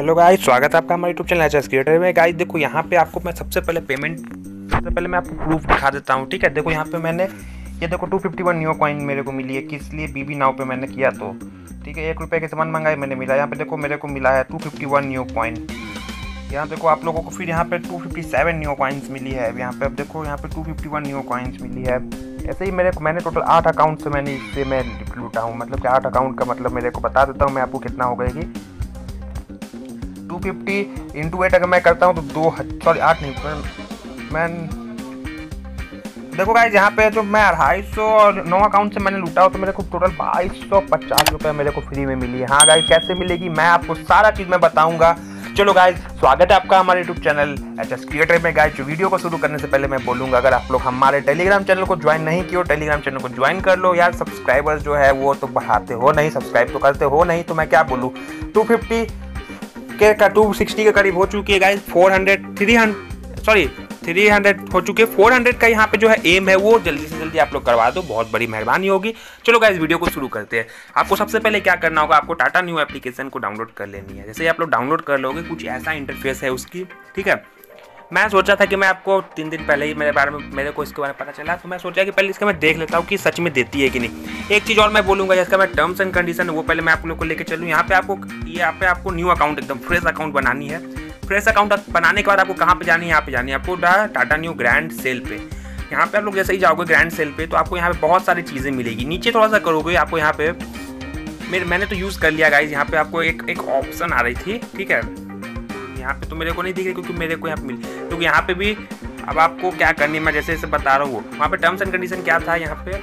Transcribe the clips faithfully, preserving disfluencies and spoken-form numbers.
Hello guys, स्वागत है आपका हमारे YouTube channel H S creator में। गाइस देखो यहाँ पे आपको मैं सबसे पहले पेमेंट सबसे पहले मैं आपको प्रूफ दिखा देता हूँ। ठीक है, देखो यहाँ पे मैंने ये देखो two fifty one new coin मेरे को मिली है, किस लिए बीबी नाउ पे मैंने किया तो ठीक है। एक रुपये के सामान मंगाए मैंने मिला, यहाँ पे देखो मेरे को मिला है two fifty one new coin. यहाँ देखो आप लोगों को फिर यहाँ पे two fifty seven new coins मिली है। यहाँ पे अब देखो यहाँ पे two fifty one new coins मिली है। ऐसे ही मेरे मैंने टोटल आठ अकाउंट से मैंने इससे मैं लूटा हूँ, मतलब कि आठ अकाउंट का मतलब मेरे को बता देता हूँ मैं आपको कितना हो गएगी। टू फिफ्टी इंटू एट अगर मैं करता हूँ तो दो सॉरी आठ नहीं पर मैं देखो गाइस यहाँ पे जो मैं अढ़ाई सौ और नौ अकाउंट से मैंने लूटा हो तो मेरे को टोटल बाईस सौ पचास रुपये मेरे को फ्री में मिली है। हाँ गाइस, कैसे मिलेगी मैं आपको सारा चीज़ मैं बताऊंगा। चलो गाइस, स्वागत है आपका हमारे YouTube channel H S creator में। गाइस जो वीडियो को शुरू करने से पहले मैं बोलूँगा, अगर आप लोग हमारे टेलीग्राम चैनल को ज्वाइन नहीं किए हो, टेलीग्राम चैनल को ज्वाइन कर लो यार। सब्सक्राइबर्स जो है वो तो बढ़ाते हो नहीं, सब्सक्राइब तो करते हो नहीं, तो मैं क्या बोलूँ। टू फिफ्टी के का टू सिक्सटी के करीब हो चुकी है guys. Four hundred three hundred sorry three hundred हो चुके हैं। फोर हंड्रेड का यहाँ पे जो है एम है वो जल्दी से जल्दी आप लोग करवा दो, बहुत बड़ी मेहरबानी होगी। चलो गाइस वीडियो को शुरू करते हैं। आपको सबसे पहले क्या करना होगा, आपको टाटा न्यू एप्लीकेशन को डाउनलोड कर लेनी है। जैसे ही आप लोग डाउनलोड कर लोगे कुछ ऐसा इंटरफेस है उसकी, ठीक है। मैं सोचा था कि मैं आपको तीन दिन पहले ही मेरे बारे में मेरे को इसके बारे में पता चला, तो मैं सोचा कि पहले इसका मैं देख लेता हूँ कि सच में देती है कि नहीं। एक चीज़ और मैं बोलूँगा, जिसका मैं टर्म्स एंड कंडीशन है वो पहले मैं आप लोग को लेकर चलूँ। यहाँ पे आपको यहाँ पे आपको न्यू अकाउंट एकदम फ्रेश अकाउंट बनानी है। फ्रेश अकाउंट बनाने के बाद आपको कहाँ पे जानी है, यहाँ पे जानी है आपको टाटा न्यू ग्रैंड सेल पे। यहाँ पे आप लोग जैसे ही जाओगे ग्रैंड सेल पे तो आपको यहाँ पे बहुत सारी चीज़ें मिलेगी। नीचे थोड़ा सा करोगे आपको यहाँ पे मेरे मैंने तो यूज़ कर लिया गाइज। यहाँ पे आपको एक एक ऑप्शन आ रही थी, ठीक है। यहाँ पे तो मेरे को नहीं दिख रही क्योंकि मेरे को यहाँ पे मिली, क्योंकि तो यहाँ पे भी अब आपको क्या करनी है मैं जैसे जैसे बता रहा हूँ। वहाँ पे टर्म्स एंड कंडीशन क्या था, यहाँ पे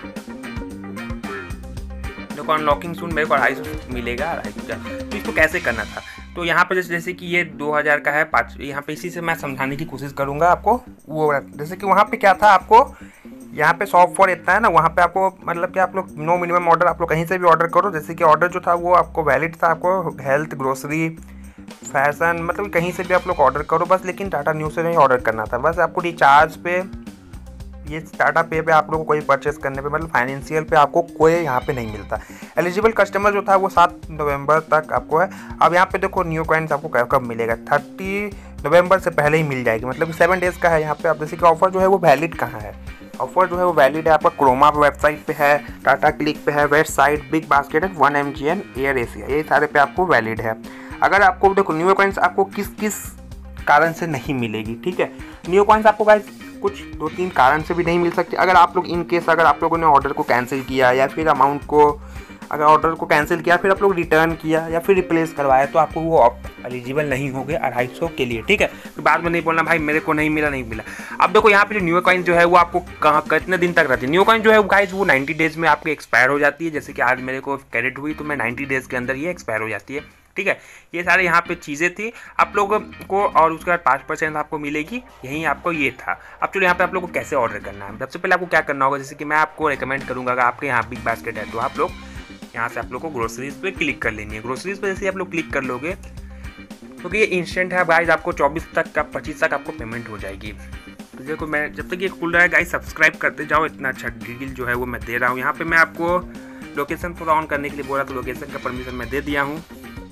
देखो अनलॉकिंग सून मेरे को अढ़ाई सौ मिलेगा, अढ़ाई सौ का। तो इसको कैसे करना था, तो यहाँ पे जैसे जैसे कि ये दो हज़ार का है पाँच, यहाँ पे इसी से मैं समझाने की कोशिश करूँगा आपको। वो जैसे कि वहाँ पे क्या था, आपको यहाँ पे शॉप फॉर इतना है ना, वहाँ पे आपको मतलब कि आप लोग नो मिनिमम ऑर्डर आप लोग कहीं से भी ऑर्डर करो। जैसे कि ऑर्डर जो था वो आपको वैलिड था, आपको हेल्थ, ग्रोसरी, फैशन, मतलब कहीं से भी आप लोग ऑर्डर करो बस, लेकिन टाटा न्यू से नहीं ऑर्डर करना था। बस आपको रिचार्ज पे, ये टाटा पे पे आप लोगों को कोई परचेस करने पे मतलब फाइनेंशियल पे आपको कोई यहाँ पे नहीं मिलता। एलिजिबल कस्टमर जो था वो सात नवंबर तक आपको है। अब यहाँ पे देखो न्यू कॉइन्स आपको कब मिलेगा, थर्टी नवंबर से पहले ही मिल जाएगी, मतलब कि सेवन डेज़ का है यहाँ पे। आप जैसे कि ऑफर जो है वो वैलिड कहाँ है, ऑफर जो है वो वैलिड है आपका क्रोमा वेबसाइट पे है, टाटा क्लिक पे है, website, Big Basket, one M G N, Air Asia, ये सारे पे आपको वैलिड है। अगर आपको देखो न्यू कॉइन्स आपको किस किस कारण से नहीं मिलेगी, ठीक है। न्यू कॉइन्स आपको गाइस कुछ दो तीन कारण से भी नहीं मिल सकती। अगर आप लोग इन केस अगर आप लोगों ने ऑर्डर को कैंसिल किया या फिर अमाउंट को अगर ऑर्डर को कैंसिल किया फिर आप लोग रिटर्न किया या फिर रिप्लेस करवाया तो आपको वो एलिजिबल नहीं होंगे अढ़ाई सौ के लिए, ठीक है। तो बाद में नहीं बोलना भाई मेरे को नहीं मिला नहीं मिला। अब देखो यहाँ पे जो न्यू कॉइन जो है वो आपको कहाँ कितने दिन तक रहती है। न्यू कॉइन जो है गाइस वो नाइन्टी डेज में आपकी एक्सपायर हो जाती है। जैसे कि आज मेरे को क्रेडिट हुई तो मैं नाइन्टी डेज के अंदर ये एक्सपायर हो जाती है, ठीक है। ये सारे यहाँ पे चीज़ें थी आप लोगों को, और उसके बाद पाँच परसेंट आपको मिलेगी, यही आपको ये था। अब चलो यहाँ पे आप लोगों को कैसे ऑर्डर करना है। सबसे पहले आपको क्या करना होगा, जैसे कि मैं आपको रिकमेंड करूँगा, अगर आपके यहाँ बिग बास्केट है तो आप लोग यहाँ से आप लोग को ग्रोसरीज पे क्लिक कर लेनी है। ग्रोसरीज पे जैसे आप लोग क्लिक कर लोगे क्योंकि ये इंस्टेंट है गाइस, आपको चौबीस तक का पच्चीस तक आपको पेमेंट हो जाएगी। तो देखो मैं जब तक ये खुल रहा है गाइस सब्सक्राइब करते जाओ, इतना अच्छा डील जो है वो मैं दे रहा हूँ। यहाँ पे मैं आपको लोकेशन थोड़ा ऑन करने के लिए बोला तो लोकेशन का परमिशन मैं दे दिया हूँ।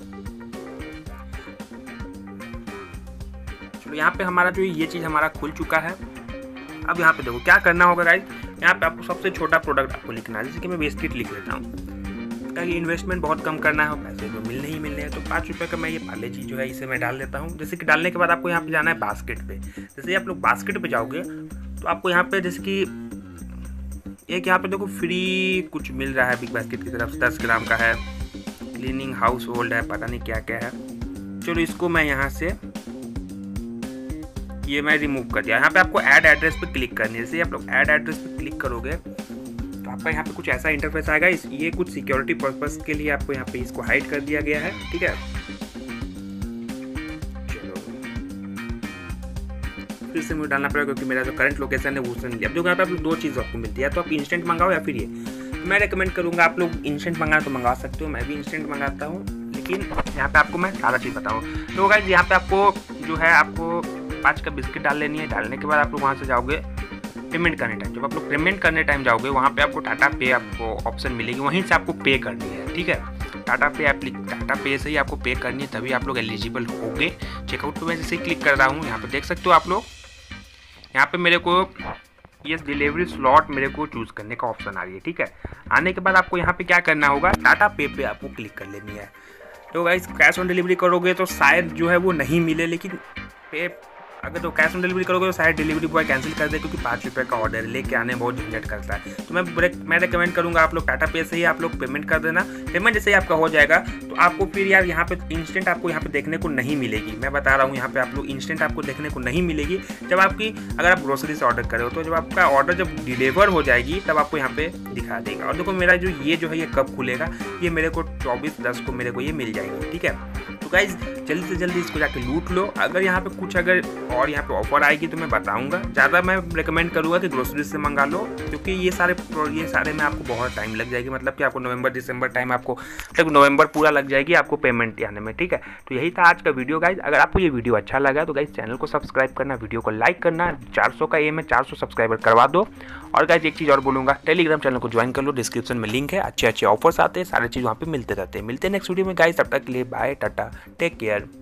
चलो यहाँ पे हमारा जो ये चीज़ हमारा खुल चुका है। अब यहाँ पे देखो क्या करना होगा गाइस, यहाँ पे आपको सबसे छोटा प्रोडक्ट आपको लिखना है। जैसे कि मैं बिस्किट लिख लेता हूँ, ताकि इन्वेस्टमेंट बहुत कम करना है, पैसे जो मिलने ही मिलने हैं। तो पाँच रुपये का मैं ये पार्ले जी जो है इसे मैं डाल देता हूँ। जैसे कि डालने के बाद आपको यहाँ पे जाना है बास्केट पे। जैसे ही आप लोग बास्केट पे जाओगे तो आपको यहाँ पे जैसे कि एक यहाँ पे देखो फ्री कुछ मिल रहा है बिग बास्केट की तरफ से, दस ग्राम का है, क्लीनिंग हाउस होल्ड है, पता नहीं क्या क्या है। चलो इसको मैं यहाँ से ये मैं रिमूव कर दिया। यहाँ पे आपको ऐड एड्रेस पे क्लिक करनी है। जैसे आप लोग ऐड एड्रेस पे क्लिक करोगे तो आपका यहाँ पे कुछ ऐसा इंटरफेस आएगा। इस ये कुछ सिक्योरिटी पर्पस के लिए आपको यहाँ पे इसको हाइड कर दिया गया है, ठीक है। चलो फिर से मुझे डालना पड़ेगा क्योंकि मेरा जो करंट लोकेशन है वो उसने लिया। अब जो यहाँ पे आप दो चीज़ आपको मिलती है, तो आप इंस्टेंट मंगाओ या फिर ये। मैं रेकमेंड करूँगा आप लोग इंस्टेंट मंगाना तो मंगा सकते हो, मैं भी इंस्टेंट मंगाता हूँ, लेकिन यहाँ पे आपको मैं सारा चीज़ बताऊँ। तो गाइस यहाँ पे आपको जो है आपको पाँच का बिस्किट डाल लेनी है। डालने के बाद आप लोग वहाँ से जाओगे पेमेंट करने टाइम। जब आप लोग पेमेंट करने टाइम जाओगे वहाँ पे आपको टाटा पे आपको ऑप्शन मिलेगी, वहीं से आपको पे करनी है, ठीक है। टाटा पे एप्ली टाटा पे से ही आपको पे करनी है, तभी आप लोग एलिजिबल होंगे। चेकआउट पे मैं जैसे ही क्लिक कर रहा हूँ, यहाँ पे देख सकते हो आप लोग, यहाँ पे मेरे को ये डिलीवरी स्लॉट मेरे को चूज़ करने का ऑप्शन आ रही है। ठीक है, आने के बाद आपको यहाँ पे क्या करना होगा, टाटा पे पे आपको क्लिक कर लेनी है। तो गाइस कैश ऑन डिलीवरी करोगे तो शायद जो है वो नहीं मिले, लेकिन पे अगर तो कैश ऑन डिलीवरी करोगे तो शायद डिलीवरी बॉय कैंसिल कर दे, क्योंकि पाँच रुपये का ऑर्डर लेके आने बहुत झंझट करता है। तो मैं मैं रिकमेंड करूँगा आप लोग टाटा पे से ही आप लोग पेमेंट कर देना। पेमेंट जैसे ही आपका हो जाएगा तो आपको फिर यार यहाँ पे इंस्टेंट आपको यहाँ पे देखने को नहीं मिलेगी। मैं बता रहा हूँ, यहाँ पे आप लोग इंस्टेंट आपको देखने को नहीं मिलेगी। जब आपकी अगर आप ग्रोसरी से ऑर्डर करे हो तो जब आपका ऑर्डर जब डिलीवर हो जाएगी तब आपको यहाँ पे दिखा देगा। और देखो मेरा जो ये जो है ये कब खुलेगा, ये मेरे को चौबीस दस को मेरे को ये मिल जाएगी। ठीक है, तो गाइज जल्दी से जल्दी इसको जाके लूट लो। अगर यहाँ पे कुछ अगर और यहाँ पे ऑफर आएगी तो मैं बताऊंगा। ज़्यादा मैं रिकमेंड करूँगा कि ग्रोसरी से मंगा लो, क्योंकि ये सारे ये सारे में आपको बहुत टाइम लग जाएगी। मतलब कि आपको नवंबर दिसंबर टाइम आपको तक नवंबर पूरा लग जाएगी आपको पेमेंट आने में। ठीक है, तो यही था आज का वीडियो गाइज। अगर आपको ये वीडियो अच्छा लगा तो गाइज चैनल को सब्सक्राइब करना, वीडियो को लाइक करना। चार सौ का एम है, चार सौ सब्सक्राइबर करवा दो। और गाइज एक चीज़ और बोलूँगा, टेलीग्राम चैनल को ज्वाइन कर लो, डिस्क्रिप्शन में लिंक है। अच्छे अच्छे ऑफर्स आते हैं, सारे चीज़ वहाँ पे मिलते रहते हैं। मिलते हैं नेक्स्ट वीडियो में गाइज, तब तक के लिए बाय, टाटा, टेक केयर।